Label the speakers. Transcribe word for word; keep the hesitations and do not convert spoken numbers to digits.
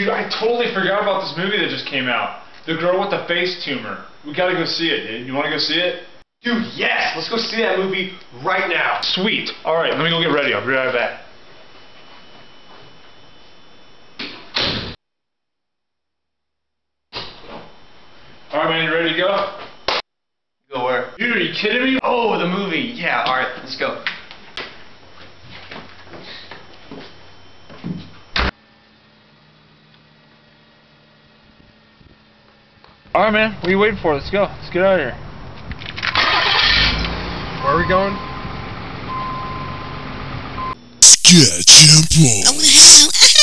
Speaker 1: Dude, I totally forgot about this movie that just came out. The girl with the face tumor. We gotta go see it, dude. You wanna go see it?
Speaker 2: Dude, yes! Let's go see that movie right now.
Speaker 1: Sweet. Alright, let me go get ready. I'll be right back. Alright, man, you ready to go?
Speaker 2: Go where?
Speaker 1: Dude, are you kidding me?
Speaker 2: Oh, the movie. Yeah, alright, let's go.
Speaker 1: Alright, man, what are you waiting for? Let's go. Let's get out of here.
Speaker 2: Where are we going?
Speaker 3: Sketch Temple.